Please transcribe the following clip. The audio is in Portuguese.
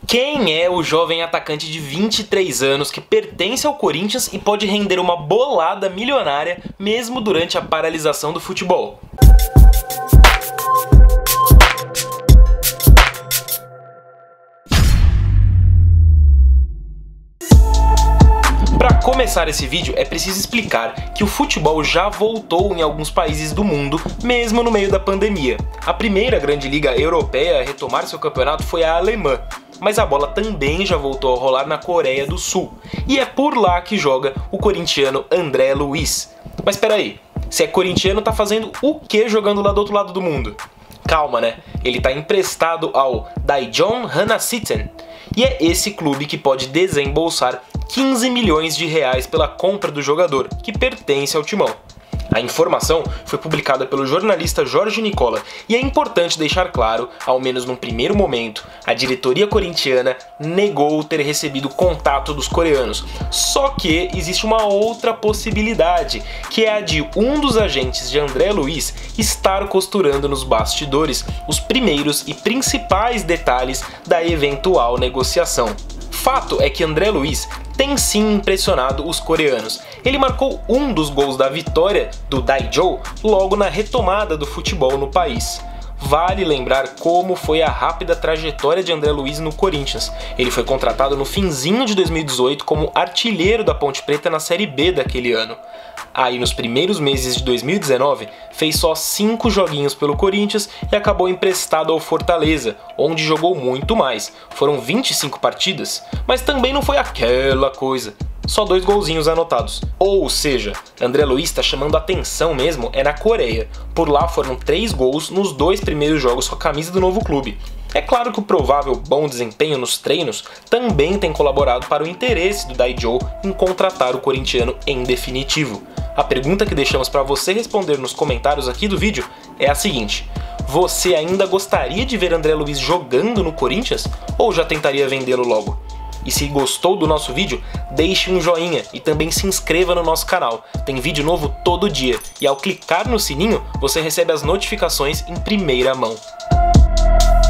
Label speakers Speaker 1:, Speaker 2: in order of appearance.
Speaker 1: Quem é o jovem atacante de 23 anos que pertence ao Corinthians e pode render uma bolada milionária mesmo durante a paralisação do futebol? Para começar esse vídeo, é preciso explicar que o futebol já voltou em alguns países do mundo, mesmo no meio da pandemia. A primeira grande liga europeia a retomar seu campeonato foi a alemã, mas a bola também já voltou a rolar na Coreia do Sul, e é por lá que joga o corintiano André Luiz. Mas peraí, se é corintiano, tá fazendo o que jogando lá do outro lado do mundo? Calma, né? Ele tá emprestado ao Daejeon Hanasiten, e é esse clube que pode desembolsar 15 milhões de reais pela compra do jogador, que pertence ao timão. A informação foi publicada pelo jornalista Jorge Nicola e é importante deixar claro, ao menos num primeiro momento, a diretoria corintiana negou ter recebido contato dos coreanos. Só que existe uma outra possibilidade, que é a de um dos agentes de André Luiz estar costurando nos bastidores os primeiros e principais detalhes da eventual negociação. Fato é que André Luiz tem sim impressionado os coreanos. Ele marcou um dos gols da vitória do Daejeon logo na retomada do futebol no país. Vale lembrar como foi a rápida trajetória de André Luiz no Corinthians. Ele foi contratado no finzinho de 2018 como artilheiro da Ponte Preta na Série B daquele ano. Aí nos primeiros meses de 2019 fez só 5 joguinhos pelo Corinthians e acabou emprestado ao Fortaleza, onde jogou muito mais. Foram 25 partidas, mas também não foi aquela coisa. Só 2 golzinhos anotados. Ou seja, André Luiz está chamando atenção mesmo é na Coreia. Por lá foram 3 gols nos 2 primeiros jogos com a camisa do novo clube. É claro que o provável bom desempenho nos treinos também tem colaborado para o interesse do Daejeon em contratar o corintiano em definitivo. A pergunta que deixamos para você responder nos comentários aqui do vídeo é a seguinte: você ainda gostaria de ver André Luiz jogando no Corinthians ou já tentaria vendê-lo logo? E se gostou do nosso vídeo, deixe um joinha e também se inscreva no nosso canal. Tem vídeo novo todo dia e ao clicar no sininho você recebe as notificações em primeira mão.